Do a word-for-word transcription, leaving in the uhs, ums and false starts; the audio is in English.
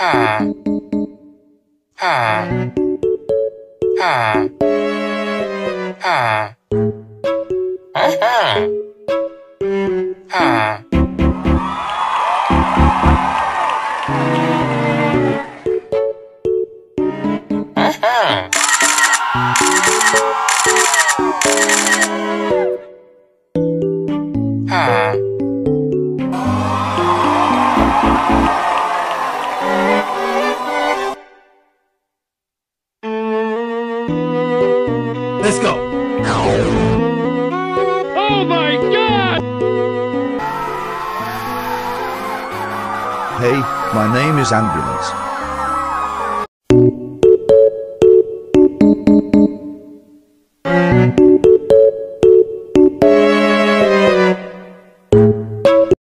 Ha. Ha. Ha. Ha. Ha. Ha. Ha. Ha. Let's go. Oh my God! Hey, my name is Ambulance.